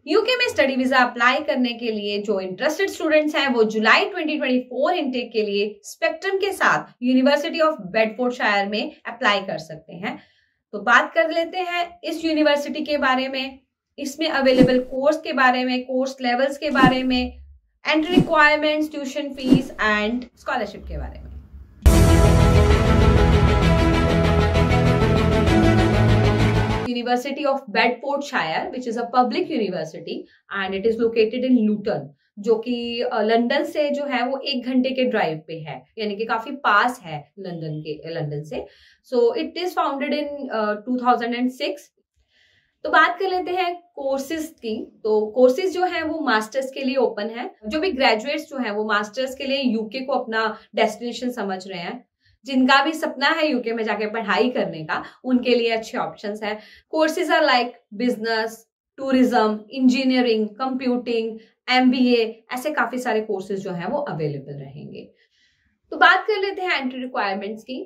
UK में study visa apply करने के लिए जो इंटरेस्टेड स्टूडेंट्स हैं वो जुलाई 2024 इनटेक के लिए स्पेक्ट्रम के साथ यूनिवर्सिटी ऑफ बेडफोर्डशायर में अप्लाई कर सकते हैं। तो बात कर लेते हैं इस यूनिवर्सिटी के बारे में, इसमें अवेलेबल कोर्स के बारे में, कोर्स लेवल्स के बारे में, entry requirements, tuition fees and scholarship के बारे में। University of Bedfordshire, which is a public university and it is located in Luton, जो कि लंदन से जो है वो 1 घंटे के ड्राइव पे है, यानी कि काफी पास है लंदन से। So it is founded in 2006। तो बात कर लेते हैं कोर्सेज की। तो कोर्सेज जो है वो मास्टर्स के लिए ओपन है। जो भी ग्रेजुएट्स जो है वो मास्टर्स के लिए यूके को अपना डेस्टिनेशन समझ रहे हैं, जिनका भी सपना है यूके में जाके पढ़ाई करने का, उनके लिए अच्छे ऑप्शंस हैं। Courses are like business, tourism, engineering, computing, MBA, ऐसे काफी सारे कोर्सेज जो हैं वो अवेलेबल रहेंगे। तो बात कर लेते हैं एंट्री रिक्वायरमेंट्स की।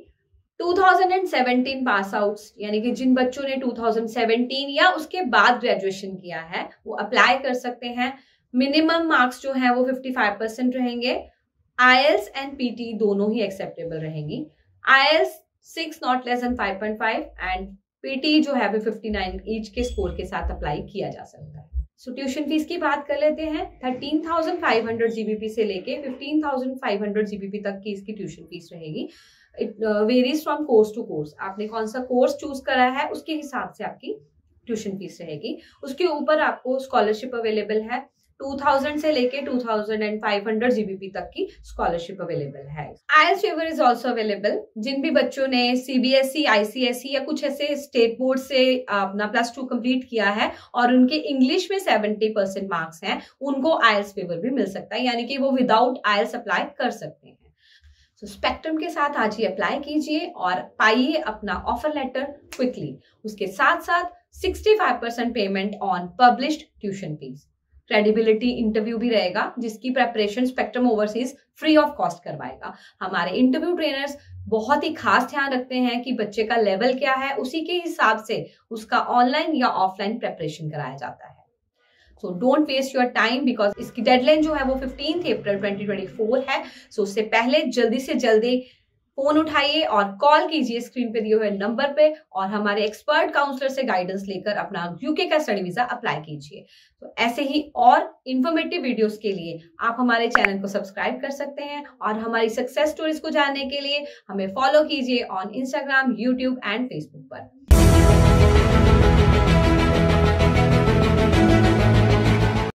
2017 पास आउट्स, यानी कि जिन बच्चों ने 2017 या उसके बाद ग्रेजुएशन किया है वो अप्लाई कर सकते हैं। मिनिमम मार्क्स जो है वो 55% रहेंगे। IELTS एंड PT दोनों ही एक्सेप्टेबल रहेंगी। IELTS 6 not less than 5.5 and PT जो है 59 ईच के स्कोर के साथ अप्लाई किया जा सकता है। सो ट्यूशन फीस की बात कर लेते हैं। 13,500 GBP से लेके 15,500 GBP तक की इसकी ट्यूशन फीस रहेगी। It varies from course to course. आपने कौन सा कोर्स चूज करा है उसके हिसाब से आपकी ट्यूशन फीस रहेगी। उसके ऊपर आपको स्कॉलरशिप अवेलेबल है। 2000 से लेके 2500 GBP तक की स्कॉलरशिप अवेलेबल है। IELTS waiver is also available. जिन भी बच्चों ने CBSE, ICSE या कुछ ऐसे स्टेट बोर्ड से अपना +2 कंप्लीट किया है और उनके इंग्लिश में 70% मार्क्स हैं, उनको IELTS वेवर भी मिल सकता है, यानी कि वो विदाउट IELTS अप्लाई कर सकते हैं। तो स्पेक्ट्रम के साथ आज ही अप्लाई कीजिए और पाइए अपना ऑफर लेटर क्विकली। उसके साथ साथ 65% payment on published tuition fees. Credibility interview भी रहेगा, जिसकी preparation Spectrum Overseas free of cost करवाएगा। हमारे इंटरव्यू ट्रेनर्स बहुत ही खास ध्यान रखते हैं कि बच्चे का लेवल क्या है, उसी के हिसाब से उसका ऑनलाइन या ऑफलाइन प्रेपरेशन कराया जाता है। So don't waste your time, because इसकी डेडलाइन जो है वो 15 अप्रैल 2024 है। सो उससे पहले जल्दी से जल्दी फोन उठाइए और कॉल कीजिए स्क्रीन पे दिए हुए नंबर पे और हमारे एक्सपर्ट काउंसलर से गाइडेंस लेकर अपना यूके का स्टडी वीजा अप्लाई कीजिए। तो ऐसे ही और इंफॉर्मेटिव वीडियोस के लिए आप हमारे चैनल को सब्सक्राइब कर सकते हैं और हमारी सक्सेस स्टोरीज को जानने के लिए हमें फॉलो कीजिए on Instagram, YouTube and Facebook पर।